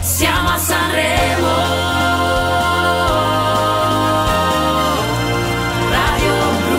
siamo a Sanremo. Radio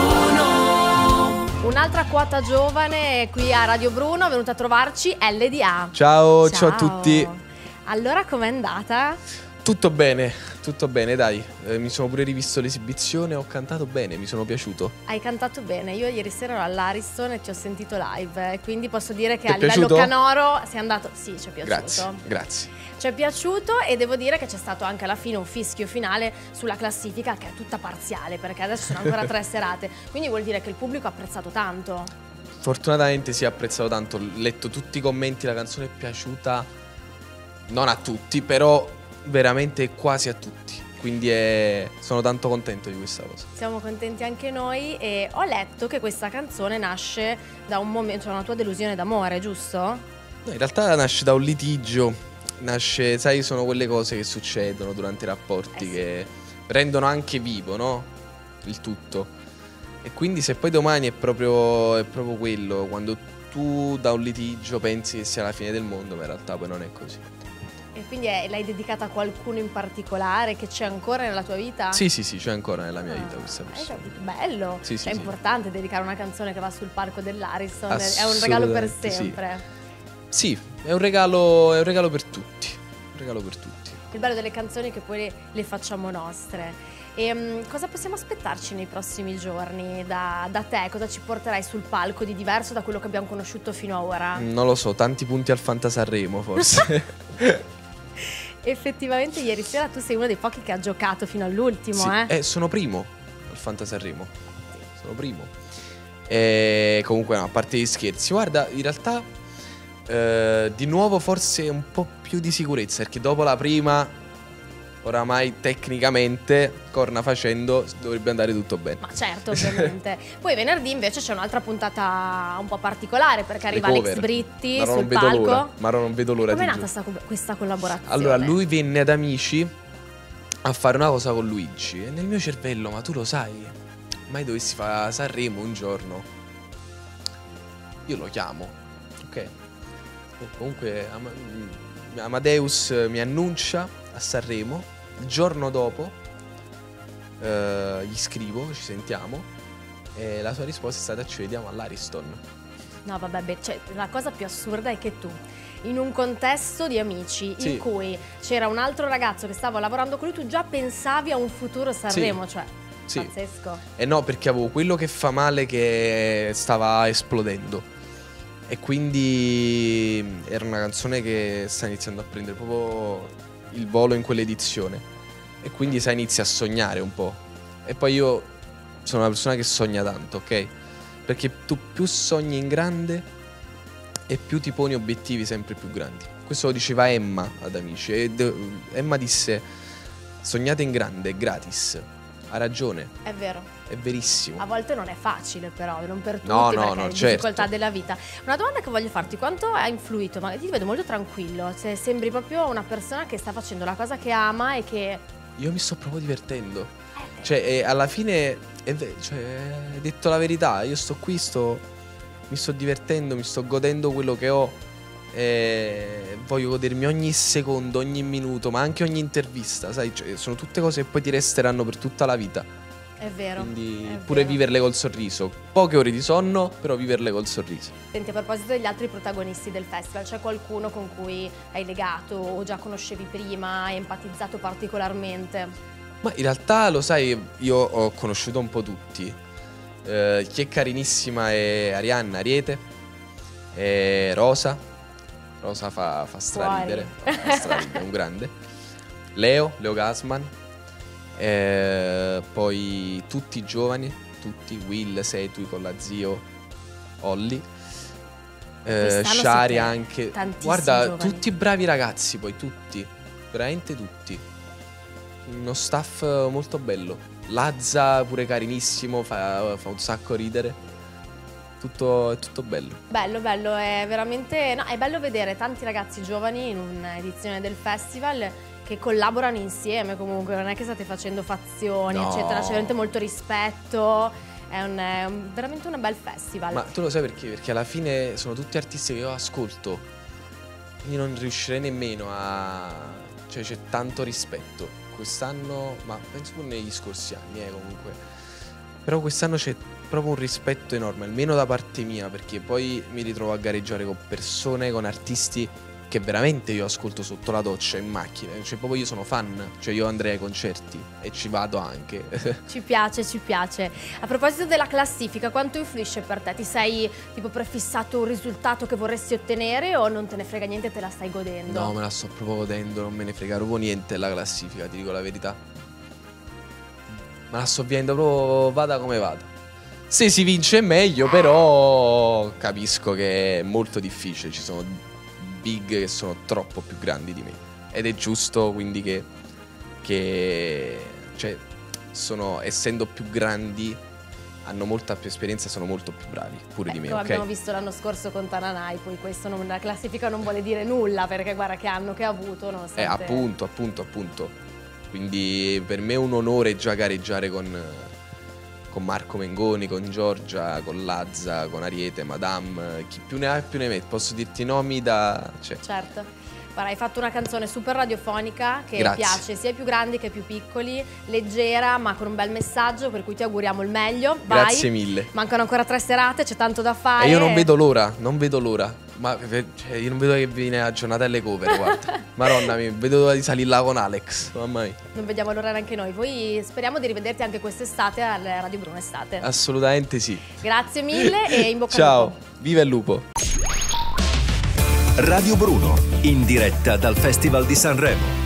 Bruno. Un'altra quota giovane qui a Radio Bruno è venuta a trovarci, LDA. Ciao a tutti. Allora, com'è andata? Tutto bene, dai. Mi sono pure rivisto l'esibizione, ho cantato bene, mi sono piaciuto. Hai cantato bene, io ieri sera ero all'Ariston e ti ho sentito live, quindi posso dire che Ti è a livello piaciuto? canoro sei andato. Sì, ci è piaciuto. Grazie. Ci è piaciuto e devo dire che c'è stato anche alla fine un fischio finale sulla classifica che è tutta parziale, perché adesso sono ancora 3 serate, quindi vuol dire che il pubblico ha apprezzato tanto. Fortunatamente si è apprezzato tanto, ho letto tutti i commenti, la canzone è piaciuta, non a tutti, però veramente quasi a tutti. Quindi sono tanto contento di questa cosa. Siamo contenti anche noi e ho letto che questa canzone nasce da un momento, cioè una tua delusione d'amore, giusto? No, in realtà nasce da un litigio, nasce, sai, sono quelle cose che succedono durante i rapporti Sì. che rendono anche vivo, no? Il tutto. E quindi se poi domani è proprio quello, quando tu da un litigio pensi che sia la fine del mondo, ma in realtà poi non è così. E quindi l'hai dedicata a qualcuno in particolare che c'è ancora nella tua vita? Sì, c'è ancora nella mia vita questa persona. Bello, Sì, è importante dedicare una canzone che va sul palco dell'Ariston, è un regalo per Assolutamente, sempre. Sì, è un regalo per tutti. Un regalo per tutti. Il bello delle canzoni è che poi le facciamo nostre. E cosa possiamo aspettarci nei prossimi giorni da te? Cosa ci porterai sul palco di diverso da quello che abbiamo conosciuto fino ad ora? Non lo so, tanti punti al Fantasarremo forse. Effettivamente ieri sera tu sei uno dei pochi che ha giocato fino all'ultimo, sì, sono primo al Fantasarremo. Sono primo. E comunque no, a parte gli scherzi, guarda, in realtà di nuovo forse un po' più di sicurezza, perché dopo la prima oramai tecnicamente, corna facendo, dovrebbe andare tutto bene. Ma certo, ovviamente. Poi venerdì invece c'è un'altra puntata un po' particolare, perché arriva Le Alex cover. Britti Ma sul palco. non vedo l'ora Com'è di nata questa collaborazione? Allora, lui venne ad Amici a fare una cosa con Luigi e nel mio cervello, ma tu lo sai, mai dovessi fare Sanremo un giorno, io lo chiamo, ok? E comunque Amadeus mi annuncia a Sanremo, il giorno dopo gli scrivo, ci sentiamo e la sua risposta è stata: ci vediamo all'Ariston. No, vabbè, cioè, la cosa più assurda è che tu, in un contesto di amici Sì. in cui c'era un altro ragazzo che stava lavorando con lui, tu già pensavi a un futuro Sanremo, Sì. cioè, Sì. pazzesco. Eh no, perché avevo quello che fa male che stava esplodendo. E quindi era una canzone che sta iniziando a prendere proprio il volo in quell'edizione. E quindi sai, inizi a sognare un po'. E poi io sono una persona che sogna tanto, ok? Perché tu più sogni in grande e più ti poni obiettivi sempre più grandi. Questo lo diceva Emma ad Amici. Emma disse: sognate in grande, è gratis. Ha ragione, È vero. è verissimo. A volte non è facile però, non per tutti, No, perché no, è certo. difficoltà della vita. Una domanda che voglio farti, quanto ha influito? Ma ti vedo molto tranquillo, cioè, sembri proprio una persona che sta facendo la cosa che ama e che... Io mi sto proprio divertendo. Cioè, alla fine, hai detto la verità. Io sto qui, mi sto divertendo, mi sto godendo quello che ho. E voglio godermi ogni secondo, ogni minuto, ma anche ogni intervista. Sai, cioè, sono tutte cose che poi ti resteranno per tutta la vita. È vero. Quindi è pure vero. viverle col sorriso. Poche ore di sonno, però viverle col sorriso. Senti, a proposito degli altri protagonisti del festival, c'è qualcuno con cui hai legato o già conoscevi prima, hai empatizzato particolarmente? Ma in realtà, lo sai, io ho conosciuto un po' tutti. Chi è carinissima è Ariete, e Rosa fa straridere, è un grande. Leo Gasman, poi tutti i giovani, tutti, Will, Setui con la zio, Olli, Shari anche. Guarda, giovani. tutti bravi ragazzi, poi tutti, veramente tutti. Uno staff molto bello. Lazza pure carinissimo, fa un sacco ridere. È tutto bello. Bello, è veramente... No, è bello vedere tanti ragazzi giovani in un'edizione del festival che collaborano insieme comunque, non è che state facendo fazioni, No. eccetera, c'è veramente molto rispetto, è veramente un bel festival. Ma tu lo sai perché? Perché alla fine sono tutti artisti che io ascolto. Quindi non riuscirei nemmeno a... Cioè c'è tanto rispetto quest'anno, ma penso pure negli scorsi anni comunque. Però quest'anno c'è proprio un rispetto enorme, almeno da parte mia, perché poi mi ritrovo a gareggiare con persone, con artisti che veramente io ascolto sotto la doccia, in macchina. Cioè proprio io sono fan, cioè io andrei ai concerti e ci vado anche. Ci piace, ci piace. A proposito della classifica, quanto influisce per te? Ti sei tipo prefissato un risultato che vorresti ottenere o non te ne frega niente e te la stai godendo? No, me la sto proprio godendo, non me ne frega proprio niente la classifica, ti dico la verità. Me la sto vivendo proprio, vada come vada. Se si vince è meglio, però capisco che è molto difficile, ci sono big che sono troppo più grandi di me ed è giusto quindi che cioè sono, essendo più grandi, hanno molta più esperienza e sono molto più bravi pure di me, come ok? abbiamo visto l'anno scorso con Tananai, poi questo la classifica non vuole dire nulla, perché guarda che anno che ha avuto, nonostante... appunto. Quindi per me è un onore già gareggiare con Marco Mengoni, con Giorgia, con Lazza, con Ariete, Madame, chi più ne ha più ne mette. Posso dirti i nomi da... Cioè. Certo. Guarda, hai fatto una canzone super radiofonica che Grazie. piace sia ai più grandi che ai più piccoli, leggera ma con un bel messaggio, per cui ti auguriamo il meglio. Vai. Grazie mille. Mancano ancora 3 serate, c'è tanto da fare. E io non vedo l'ora. Ma cioè, io non vedo che viene aggiornata le cover, guarda. Madonna mia, vedo l'ora di salire là con Alex, mamma mia. Non vediamo l'ora neanche noi. Poi speriamo di rivederti anche quest'estate al Radio Bruno Estate. Assolutamente sì. Grazie mille e in bocca al Ciao, lupo. viva il lupo. Radio Bruno, in diretta dal Festival di Sanremo.